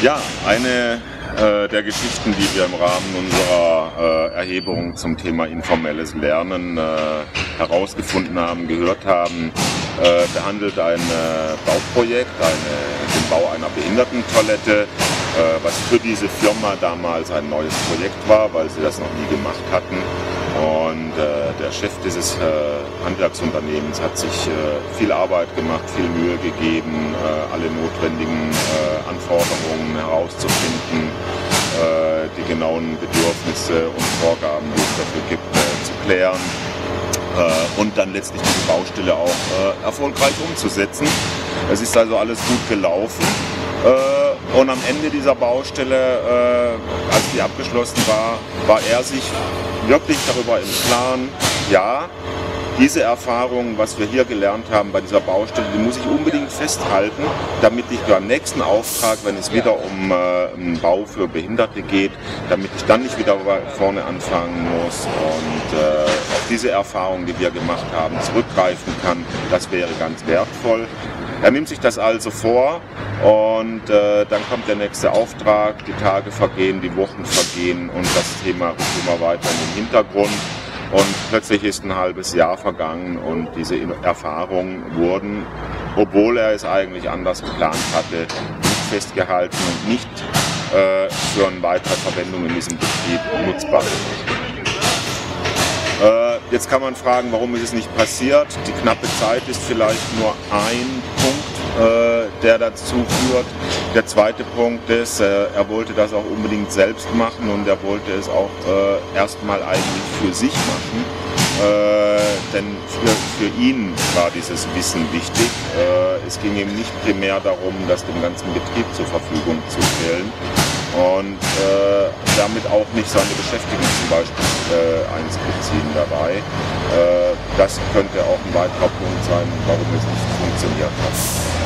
Ja, eine der Geschichten, die wir im Rahmen unserer Erhebung zum Thema informelles Lernen herausgefunden haben, gehört haben, behandelt ein Bauprojekt, den Bau einer Behindertentoilette, was für diese Firma damals ein neues Projekt war, weil sie das noch nie gemacht hatten. Und der Chef dieses Handwerksunternehmens hat sich viel Arbeit gemacht, viel Mühe gegeben, alle notwendigen Anforderungen herauszufinden, die genauen Bedürfnisse und Vorgaben, die es dafür gibt, zu klären und dann letztlich die Baustelle auch erfolgreich umzusetzen. Es ist also alles gut gelaufen. Und am Ende dieser Baustelle, als die abgeschlossen war er sich wirklich darüber im Klaren, ja, diese Erfahrung, was wir hier gelernt haben bei dieser Baustelle, die muss ich unbedingt festhalten, damit ich beim nächsten Auftrag, wenn es wieder um einen Bau für Behinderte geht, damit ich dann nicht wieder vorne anfangen muss und auf diese Erfahrung, die wir gemacht haben, zurückgreifen kann. Das wäre ganz wertvoll. Er nimmt sich das also vor und dann kommt der nächste Auftrag, die Tage vergehen, die Wochen vergehen und das Thema rückt immer weiter in den Hintergrund. Und plötzlich ist ein halbes Jahr vergangen und diese Erfahrungen wurden, obwohl er es eigentlich anders geplant hatte, nicht festgehalten und nicht für eine weitere Verwendung in diesem Betrieb nutzbar. Jetzt kann man fragen, warum ist es nicht passiert? Die knappe Zeit ist vielleicht nur ein Punkt, der dazu führt. Der zweite Punkt ist, er wollte das auch unbedingt selbst machen und er wollte es auch erstmal eigentlich für sich machen. Denn für ihn war dieses Wissen wichtig. Es ging ihm nicht primär darum, das dem ganzen Betrieb zur Verfügung zu stellen und damit auch nicht seine Beschäftigung zum Beispiel einzubeziehen dabei. Das könnte auch ein weiterer Punkt sein, warum es nicht funktioniert hat.